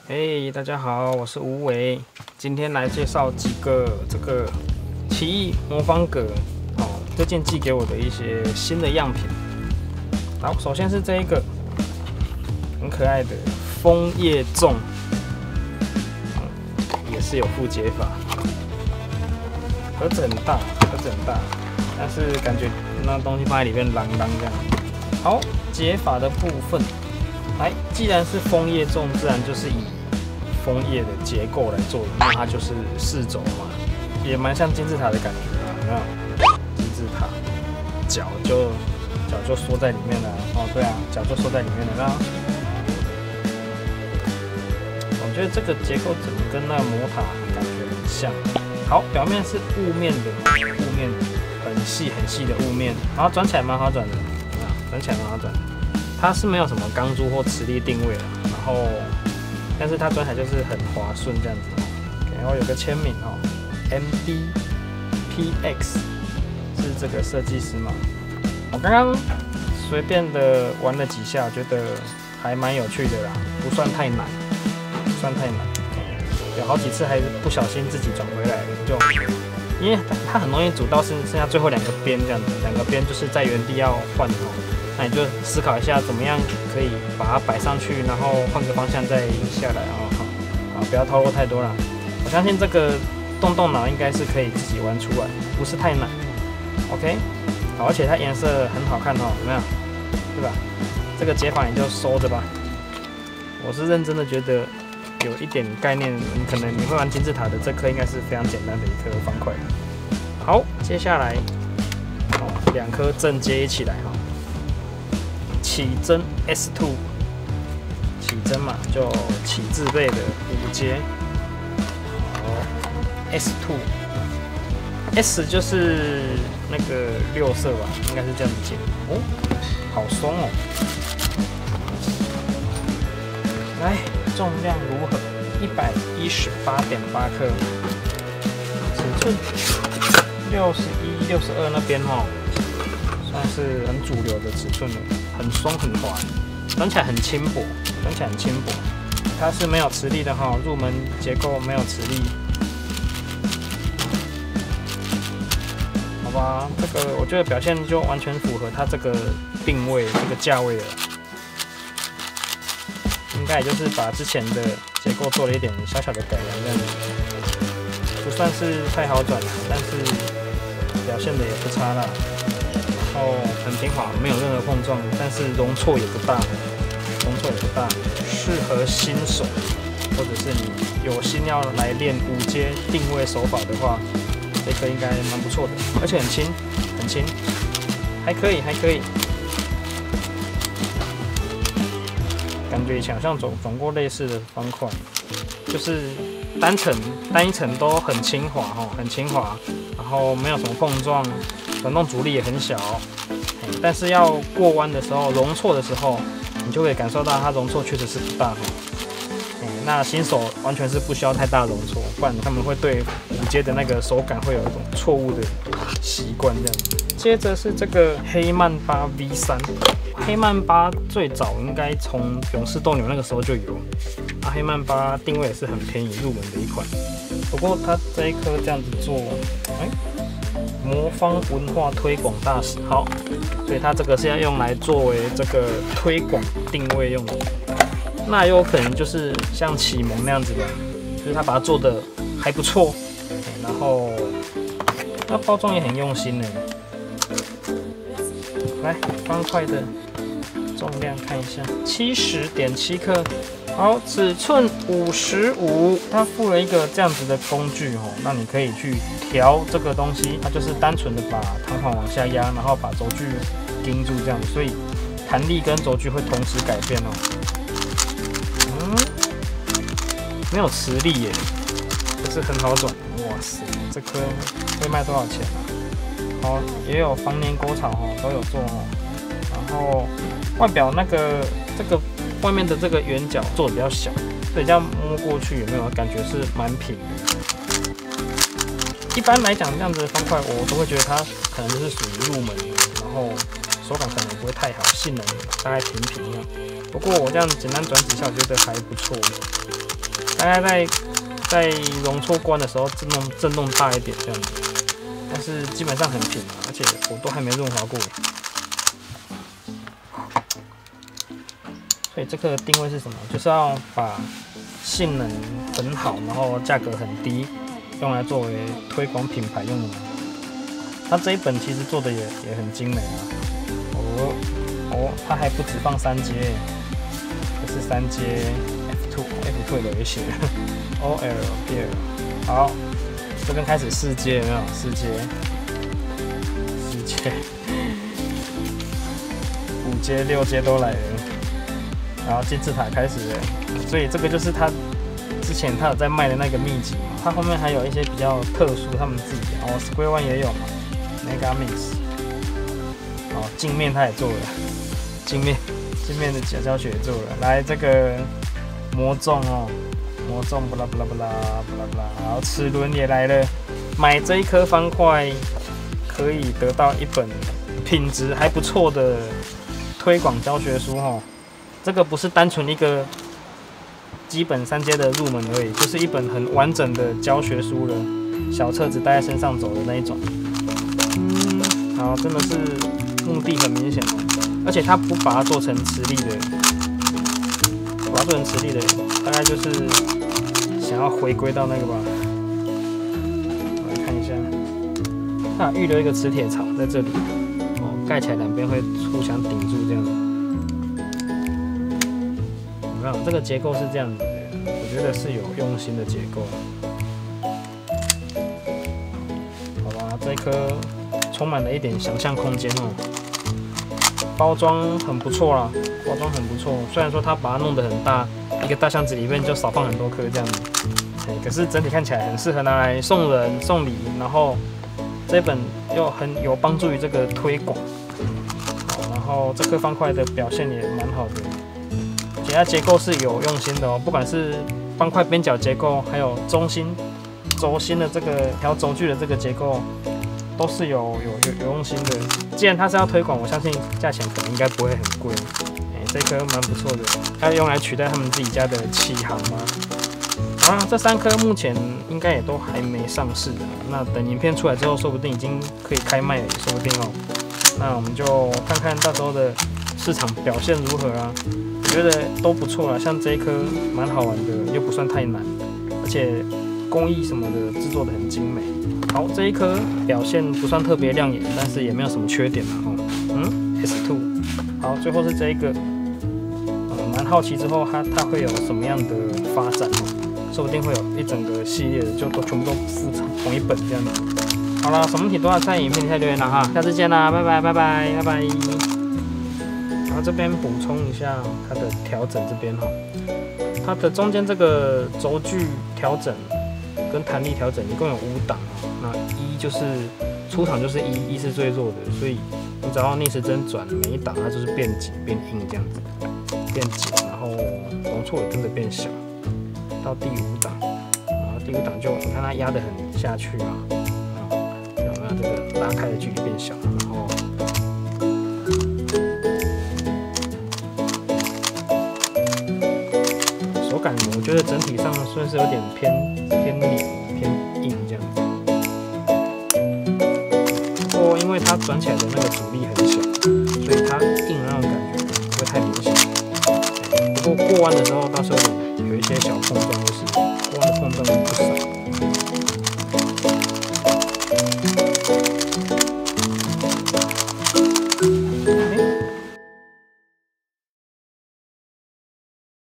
嘿，大家好，我是吴伟，今天来介绍几个这个奇异魔方格最近寄给我的一些新的样品。好，首先是这一个很可爱的枫叶粽，也是有附解法，盒子很大，但是感觉那东西放在里面啷啷这样。好，解法的部分，既然是枫叶粽，自然就是以枫叶的结构来做的，那它就是4轴嘛，也蛮像金字塔的感觉啊，有没有？金字塔脚就缩在里面了，对啊，脚就缩在里面了。我觉得这个结构怎么跟那个魔塔感觉很像。好，表面是雾面的，很细的雾面，然后转起来蛮好转的，转起来蛮好转的。它是没有什么钢珠或磁力定位的，但是它转起来就是很滑顺这样子然后有个签名MDPX 是这个设计师嘛。我刚刚随便的玩了几下，觉得还蛮有趣的啦，不算太难，有好几次还是不小心自己转回来的，因为它很容易煮到剩下最后2个边这样子，2个边就是在原地要换那你就思考一下怎么样可以把它摆上去，然后换个方向再下来不要透露太多了。我相信这个动脑应该是可以自己玩出来，不是太难。OK， 好，而且它颜色很好看有没有？对吧？这个解法你就收着吧。我是认真的觉得有一点概念，可能你会玩金字塔的这颗应该是非常简单的一颗方块。好，接下来2颗正接一起来起针 S2， 起针嘛，就起字辈的5阶。S2，S 就是那个6色吧，应该是这样子解。好松来，重量如何？118.8克，尺寸61、62那边算是很主流的尺寸了，很松很滑，转起来很轻薄，它是没有磁力的入门结构没有磁力。好吧，这个我觉得表现就完全符合它这个定位、这个价位了。应该也就是把之前的结构做了一点小小的改良，这样子不算是太好转了，但是表现的也不差啦。然后很平滑，没有任何碰撞，但是容错也不大，适合新手或者是你有心要来练5阶定位手法的话，这颗应该蛮不错的，而且很轻，还可以。感觉以前好像转过类似的方块，就是单一层都很轻滑然后没有什么碰撞，转动阻力也很小，但是要过弯的时候，容错的时候，你就可以感受到它容错确实是不大那新手完全是不需要太大容错，不然他们会对5阶的那个手感会有一种错误的习惯这样子。接着是这个黑曼巴 V3， 黑曼巴最早应该从勇士斗牛那个时候就有黑曼巴定位也是很便宜入门的一款，不过它这一颗这样子做，魔方文化推广大使，好，所以它这个是要用来作为这个推广定位用的。那有可能就是像启蒙那样子的，就是他把它做的还不错，然后那包装也很用心呢。来，方块的重量看一下，70.7克。好，尺寸55，它附了一个这样子的工具那你可以去调这个东西，它就是单纯的把弹簧往下压，然后把轴距盯住这样子，所以弹力跟轴距会同时改变没有磁力耶，可是很好转。哇塞，这颗会卖多少钱啊？好，也有防粘沟槽都有做然后外表这个外面的这个圆角做的比较小，所以这样摸过去有没有感觉是蛮平的？一般来讲，这样子的方块我都会觉得它可能就是属于入门的，然后手感可能不会太好，性能大概平这样。不过我这样简单转几下，我觉得还不错。 大概在容错关的时候震动大一点这样子，但是基本上很平啊，而且我都还没润滑过。所以这个定位是什么？就是要把性能很好，然后价格很低，用来作为推广品牌用的。它这一本其实做的也很精美啊。它还不止放3阶，这是3阶 F2 的也写 OL。好，这边开始4阶有没有？4阶，5阶、6阶都来了。然后金字塔开始了，所以这个就是他之前他有在卖的那个秘籍嘛。他后面还有一些比较特殊，他们自己Square One 也有嘛 ，Mega Mix。镜面他也做了，镜面的教学也做了。来这个魔重魔重不啦，然后齿轮也来了。买这一颗方块可以得到一本品质还不错的推广教学书这个不是单纯一个基本3阶的入门而已，就是一本很完整的教学书了，小册子带在身上走的那一种。好，真的是目的很明显而且它不把它做成磁力的，大概就是想要回归到那个吧。我来看一下，它预留一个磁铁槽在这里，盖起来两边会互相顶住这样子。这个结构是这样子的，我觉得是有用心的结构。好吧，这一颗充满了一点想象空间包装很不错啦，虽然说它把它弄得很大，一个大箱子里面就少放很多颗这样子，可是整体看起来很适合拿来送人送礼，然后这本又很有帮助于这个推广。然后这颗方块的表现也蛮好的。其他结构是有用心的不管是方块边角结构，还有轴心的这个调轴距的这个结构，都是有用心的。既然它是要推广，我相信价钱可能应该不会很贵。这颗蛮不错的，要用来取代他们自己家的启航吗？好啦，这3颗目前应该也都还没上市那等影片出来之后，说不定已经可以开卖了，也说不定那我们就看看到时候的市场表现如何啊。我觉得都不错啦，像这一颗蛮好玩的，又不算太难，而且工艺什么的制作的很精美。好，这一颗表现不算特别亮眼，但是也没有什么缺点S2。好，最后是这一个，蛮好奇之后它会有什么样的发展说不定会有一整个系列的，就全部都附同一本这样子。好了，什么问题都要在影片底下留言了哈，下次见啦，拜拜。然后这边补充一下它的调整这边它的中间这个轴距调整跟弹力调整一共有5档那1就是出厂就是1是最弱的，所以你只要逆时针转每一档它就是变紧变硬这样子，变紧，然后容错也跟着变小，到第5档，然后第5档就你看它压得很下去有没有这个拉开的距离变小，然后。感我觉得整体上算是有点偏黏偏硬这样子，不过因为它转起来的那个阻力很小，所以它硬的那种感觉不会太明显。不过过弯的时候倒是有一些小碰撞，就是过弯的碰撞不少。